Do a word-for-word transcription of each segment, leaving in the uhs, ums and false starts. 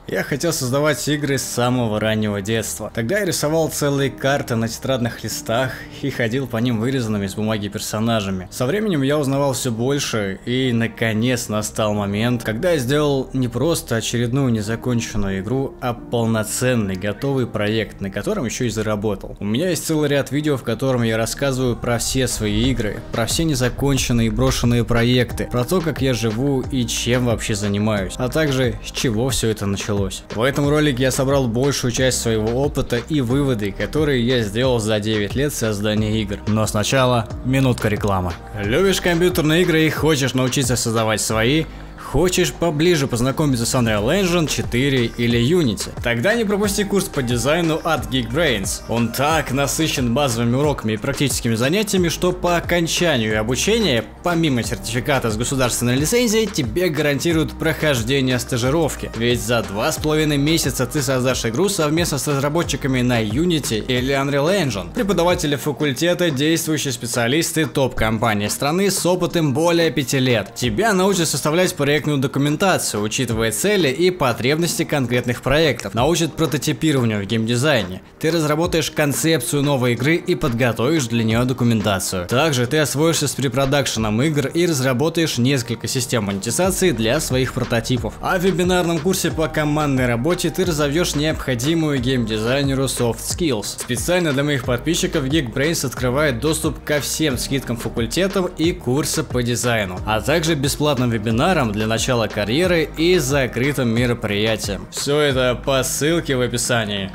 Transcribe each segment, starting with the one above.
Я хотел создавать игры с самого раннего детства. Тогда я рисовал целые карты на тетрадных листах и ходил по ним вырезанными из бумаги персонажами. Со временем я узнавал все больше, и наконец настал момент, когда я сделал не просто очередную незаконченную игру, а полноценный готовый проект, на котором еще и заработал. У меня есть целый ряд видео, в котором я рассказываю про все свои игры, про все незаконченные и брошенные проекты, про то, как я живу и чем вообще занимаюсь, а также с чего все это началось. В этом ролике я собрал большую часть своего опыта и выводы, которые я сделал за девять лет создания игр. Но сначала минутка рекламы. Любишь компьютерные игры и хочешь научиться создавать свои? Хочешь поближе познакомиться с Unreal Engine четыре или Unity? Тогда не пропусти курс по дизайну от Geekbrains. Он так насыщен базовыми уроками и практическими занятиями, что по окончанию обучения, помимо сертификата с государственной лицензией, тебе гарантируют прохождение стажировки. Ведь за два с половиной месяца ты создашь игру совместно с разработчиками на Unity или Unreal Engine. Преподаватели факультета, действующие специалисты топ-компании страны с опытом более пяти лет. Тебя научат составлять проект документацию, учитывая цели и потребности конкретных проектов, научат прототипированию в геймдизайне. Ты разработаешь концепцию новой игры и подготовишь для нее документацию. Также ты освоишься с препродакшеном игр и разработаешь несколько систем монетизации для своих прототипов. А в вебинарном курсе по командной работе ты разовьешь необходимую геймдизайнеру soft skills. Специально для моих подписчиков Geekbrains открывает доступ ко всем скидкам факультетам и курса по дизайну, а также бесплатным вебинарам для начала карьеры и закрытым мероприятием. Все это по ссылке в описании.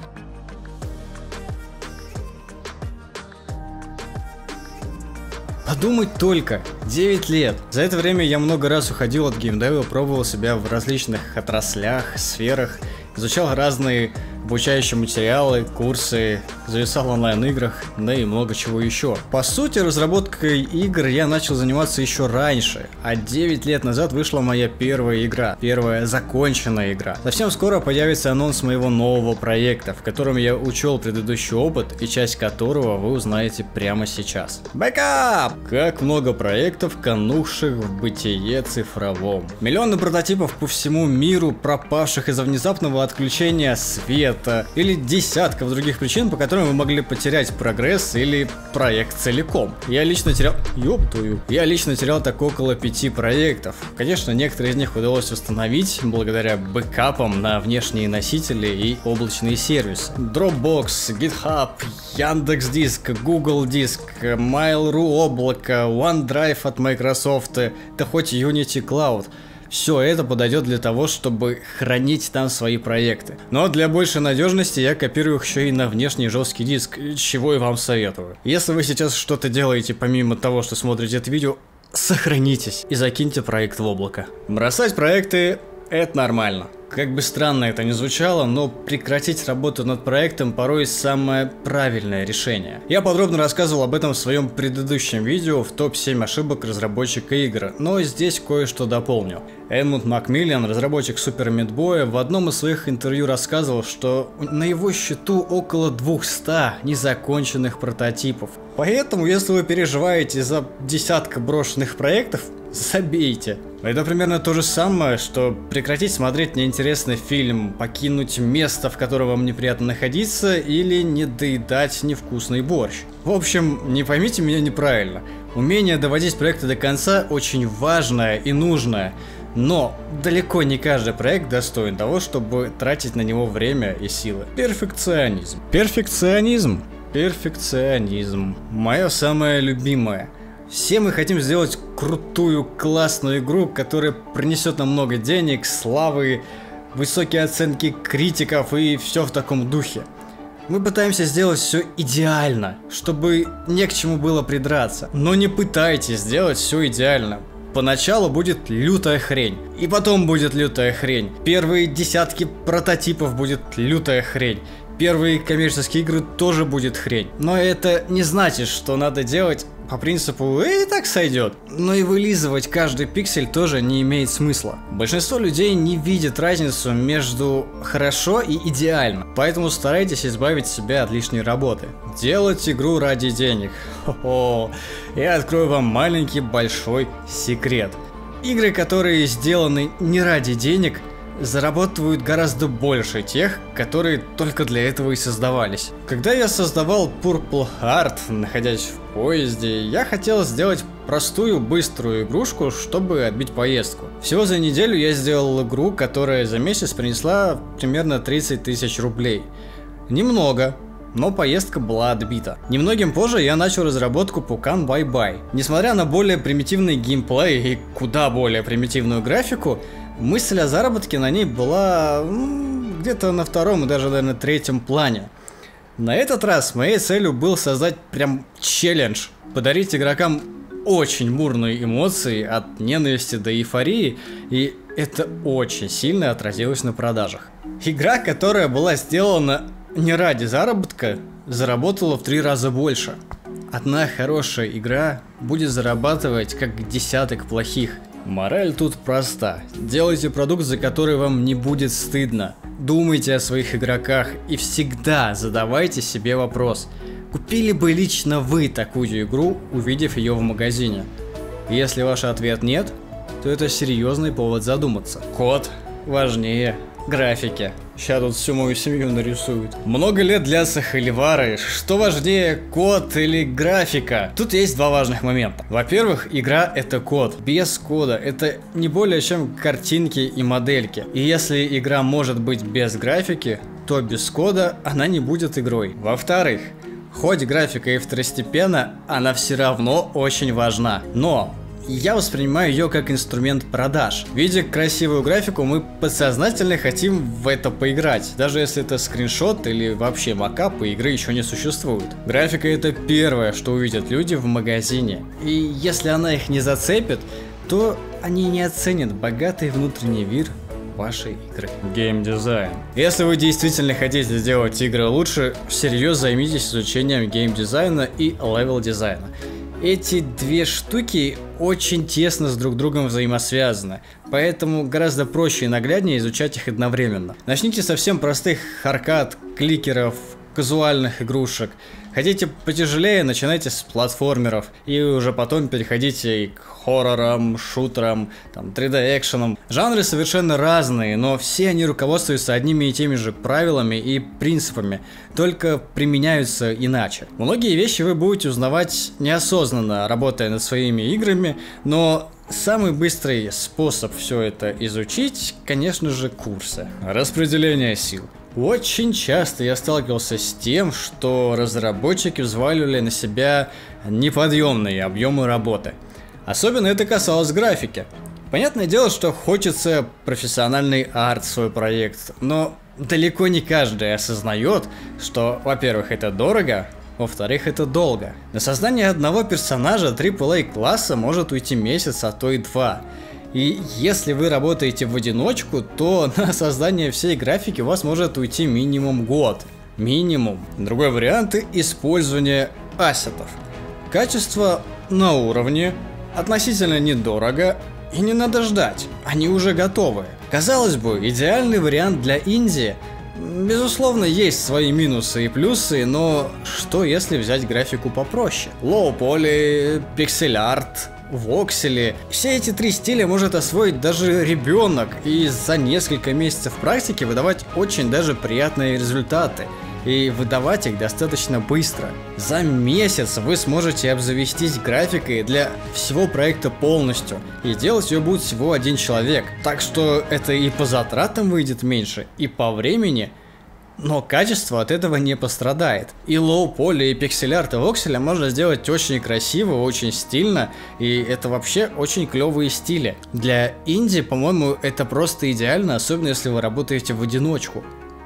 Подумать только, девять лет. За это время я много раз уходил от геймдева, пробовал себя в различных отраслях, сферах, изучал разные обучающие материалы, курсы, зависал в онлайн-играх, да и много чего еще. По сути, разработкой игр я начал заниматься еще раньше, а девять лет назад вышла моя первая игра, первая законченная игра. Совсем скоро появится анонс моего нового проекта, в котором я учел предыдущий опыт и часть которого вы узнаете прямо сейчас. Бэкап! Как много проектов, канувших в бытие цифровом. Миллионы прототипов по всему миру, пропавших из-за внезапного отключения света, или десятков других причин, по которым вы могли потерять прогресс или проект целиком. Я лично терял... Ёб твою. Я лично терял так около пяти проектов. Конечно, некоторые из них удалось восстановить благодаря бэкапам на внешние носители и облачные сервисы. Dropbox, GitHub, Яндекс.Диск, Google Диск, Mail.ru облако, OneDrive от Microsoft, да хоть Unity Cloud. Все это подойдет для того, чтобы хранить там свои проекты. Но для большей надежности я копирую их еще и на внешний жесткий диск, чего и вам советую. Если вы сейчас что-то делаете помимо того, что смотрите это видео, сохранитесь и закиньте проект в облако. Бросать проекты — это нормально. Как бы странно это ни звучало, но прекратить работу над проектом порой самое правильное решение. Я подробно рассказывал об этом в своем предыдущем видео в топ семь ошибок разработчика игр, но здесь кое-что дополню. Эдмунд Макмиллиан, разработчик Super Meat Boy, в одном из своих интервью рассказывал, что на его счету около двухсот незаконченных прототипов. Поэтому, если вы переживаете за десятка брошенных проектов, забейте. Это примерно то же самое, что прекратить смотреть неинтересный фильм, покинуть место, в котором вам неприятно находиться, или не доедать невкусный борщ. В общем, не поймите меня неправильно. Умение доводить проекты до конца очень важное и нужное. Но далеко не каждый проект достоин того, чтобы тратить на него время и силы. Перфекционизм. Перфекционизм. Перфекционизм. Мое самое любимое. Все мы хотим сделать крутую, классную игру, которая принесет нам много денег, славы, высокие оценки критиков и все в таком духе. Мы пытаемся сделать все идеально, чтобы не к чему было придраться. Но не пытайтесь сделать все идеально. Поначалу будет лютая хрень, и потом будет лютая хрень. Первые десятки прототипов будет лютая хрень. Первые коммерческие игры тоже будет хрень. Но это не значит, что надо делать по принципу «и так сойдет». Но и вылизывать каждый пиксель тоже не имеет смысла. Большинство людей не видят разницу между хорошо и идеально. Поэтому старайтесь избавить себя от лишней работы. Делать игру ради денег. Хо-хо. Я открою вам маленький большой секрет. Игры, которые сделаны не ради денег, зарабатывают гораздо больше тех, которые только для этого и создавались. Когда я создавал Purple Heart, находясь в поезде, я хотел сделать простую, быструю игрушку, чтобы отбить поездку. Всего за неделю я сделал игру, которая за месяц принесла примерно тридцать тысяч рублей. Немного, но поездка была отбита. Немногим позже я начал разработку Pukan Bye Bye. Несмотря на более примитивный геймплей и куда более примитивную графику, мысль о заработке на ней была ну, где-то на втором и даже, наверное, третьем плане. На этот раз моей целью был создать прям челлендж, подарить игрокам очень бурные эмоции от ненависти до эйфории, и это очень сильно отразилось на продажах. Игра, которая была сделана не ради заработка, заработала в три раза больше. Одна хорошая игра будет зарабатывать как десяток плохих. Мораль тут проста. Делайте продукт, за который вам не будет стыдно. Думайте о своих игроках и всегда задавайте себе вопрос: купили бы лично вы такую игру, увидев ее в магазине? Если ваш ответ нет, то это серьезный повод задуматься. Код важнее графики. Сейчас тут всю мою семью нарисуют. Много лет длятся холивары. Что важнее, код или графика? Тут есть два важных момента. Во-первых, игра — это код. Без кода это не более чем картинки и модельки. И если игра может быть без графики, то без кода она не будет игрой. Во-вторых, хоть графика и второстепенна, она все равно очень важна. Но я воспринимаю ее как инструмент продаж. Видя красивую графику, мы подсознательно хотим в это поиграть, даже если это скриншот или вообще макап, и игры еще не существует. Графика — это первое, что увидят люди в магазине. И если она их не зацепит, то они не оценят богатый внутренний мир вашей игры. Геймдизайн. Если вы действительно хотите сделать игры лучше, всерьез займитесь изучением геймдизайна и левел-дизайна. Эти две штуки очень тесно с друг другом взаимосвязаны, поэтому гораздо проще и нагляднее изучать их одновременно. Начните со совсем простых аркад, кликеров, казуальных игрушек. Хотите потяжелее, начинайте с платформеров и уже потом переходите к хоррорам, шутерам, там, три дэ-экшенам. Жанры совершенно разные, но все они руководствуются одними и теми же правилами и принципами, только применяются иначе. Многие вещи вы будете узнавать неосознанно, работая над своими играми, но самый быстрый способ все это изучить, конечно же, курсы. Распределение сил. Очень часто я сталкивался с тем, что разработчики взваливали на себя неподъемные объемы работы. Особенно это касалось графики. Понятное дело, что хочется профессиональный арт в свой проект, но далеко не каждый осознает, что, во-первых, это дорого, во-вторых, это долго. На создание одного персонажа трипл эй класса может уйти месяц, а то и два. И если вы работаете в одиночку, то на создание всей графики у вас может уйти минимум год. Минимум. Другой вариант — использование ассетов. Качество на уровне, относительно недорого и не надо ждать, они уже готовы. Казалось бы, идеальный вариант для инди. Безусловно, есть свои минусы и плюсы, но что если взять графику попроще? Лоу-поли, пиксель-арт, воксели. Все эти три стиля может освоить даже ребенок и за несколько месяцев практики выдавать очень даже приятные результаты. И выдавать их достаточно быстро. За месяц вы сможете обзавестись графикой для всего проекта полностью, и делать ее будет всего один человек. Так что это и по затратам выйдет меньше, и по времени, но качество от этого не пострадает. И лоу-поли, и пиксель-арт, и вокселя можно сделать очень красиво, очень стильно, и это вообще очень клевые стили. Для инди, по-моему, это просто идеально, особенно если вы работаете в одиночку.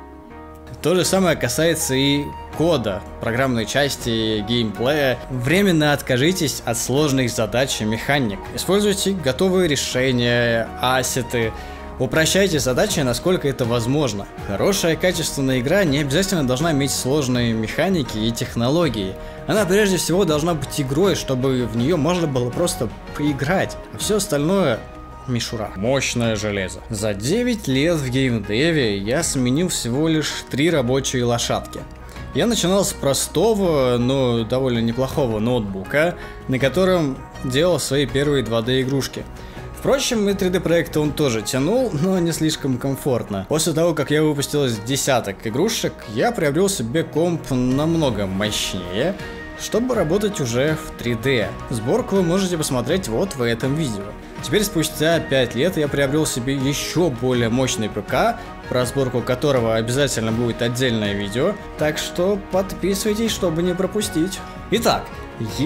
То же самое касается и кода, программной части, геймплея. Временно откажитесь от сложных задач и механик. Используйте готовые решения, ассеты. Упрощайте задачи, насколько это возможно. Хорошая качественная игра не обязательно должна иметь сложные механики и технологии. Она прежде всего должна быть игрой, чтобы в нее можно было просто поиграть. А все остальное мишура. Мощное железо. За девять лет в геймдеве я сменил всего лишь три рабочие лошадки. Я начинал с простого, но довольно неплохого ноутбука, на котором делал свои первые два дэ игрушки. Впрочем, и три дэ проекты он тоже тянул, но не слишком комфортно. После того, как я выпустил из десяток игрушек, я приобрел себе комп намного мощнее, чтобы работать уже в три дэ. Сборку вы можете посмотреть вот в этом видео. Теперь спустя пять лет я приобрел себе еще более мощный ПК, про сборку которого обязательно будет отдельное видео, так что подписывайтесь, чтобы не пропустить. Итак, е...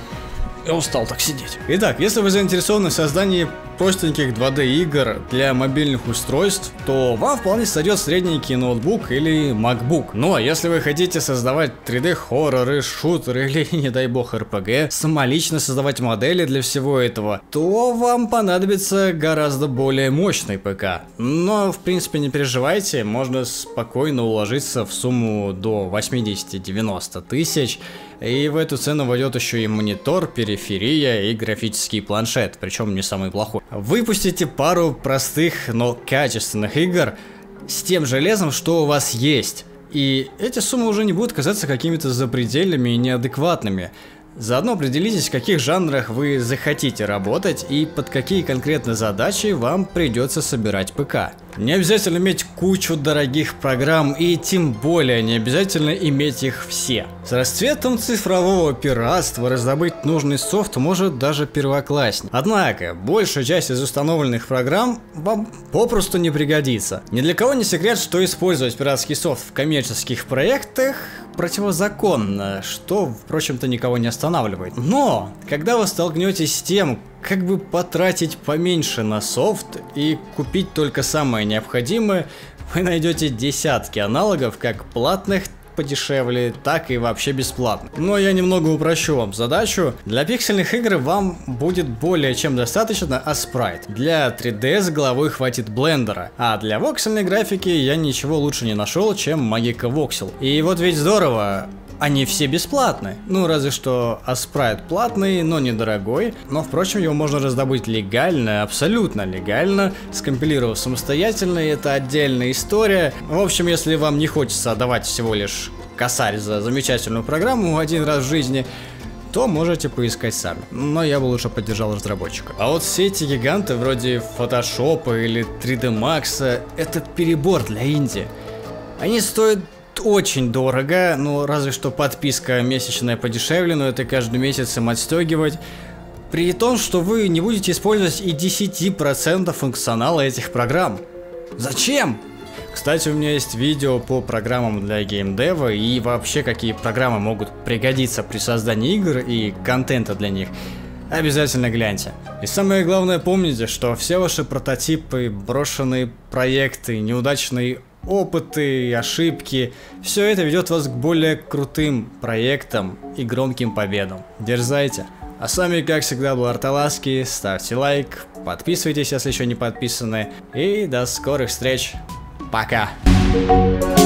я устал так сидеть. Итак, если вы заинтересованы в создании простеньких два дэ игр для мобильных устройств, то вам вполне сойдет средненький ноутбук или MacBook. Ну а если вы хотите создавать три дэ хорроры, шутеры или, не дай бог, эр пэ гэ, самолично создавать модели для всего этого, то вам понадобится гораздо более мощный ПК. Но в принципе не переживайте, можно спокойно уложиться в сумму до восьмидесяти-девяноста тысяч. И в эту цену войдет еще и монитор, периферия и графический планшет, причем не самый плохой. Выпустите пару простых, но качественных игр с тем железом, что у вас есть. И эти суммы уже не будут казаться какими-то запредельными и неадекватными. Заодно определитесь, в каких жанрах вы захотите работать и под какие конкретно задачи вам придется собирать ПК. Не обязательно иметь кучу дорогих программ и тем более не обязательно иметь их все. С расцветом цифрового пиратства раздобыть нужный софт может даже первоклассник. Однако, большая часть из установленных программ вам попросту не пригодится. Ни для кого не секрет, что использовать пиратский софт в коммерческих проектах противозаконно, что, впрочем-то, никого не останавливает. Но, когда вы столкнетесь с тем, как бы потратить поменьше на софт и купить только самое необходимое, вы найдете десятки аналогов, как платных подешевле, так и вообще бесплатно. Но я немного упрощу вам задачу. Для пиксельных игр вам будет более чем достаточно Asprite. Для три дэ с головой хватит блендера. А для воксельной графики я ничего лучше не нашел, чем Magica Voxel. И вот ведь здорово, они все бесплатны. Ну, разве что Asprite платный, но недорогой. Но, впрочем, его можно раздобыть легально, абсолютно легально, скомпилировав самостоятельно, и это отдельная история. В общем, если вам не хочется отдавать всего лишь косарь за замечательную программу один раз в жизни, то можете поискать сами. Но я бы лучше поддержал разработчика. А вот все эти гиганты вроде Photoshop или три дэ Max — это перебор для инди. Они стоят очень дорого, ну разве что подписка месячная подешевле, но это каждый месяц им отстегивать. При том, что вы не будете использовать и десять процентов функционала этих программ. Зачем? Кстати, у меня есть видео по программам для геймдева и вообще какие программы могут пригодиться при создании игр и контента для них. Обязательно гляньте. И самое главное, помните, что все ваши прототипы, брошенные проекты, неудачные опыты, ошибки, все это ведет вас к более крутым проектам и громким победам. Дерзайте. А с вами, как всегда, был Арталаски. Ставьте лайк, подписывайтесь, если еще не подписаны. И до скорых встреч. Пока.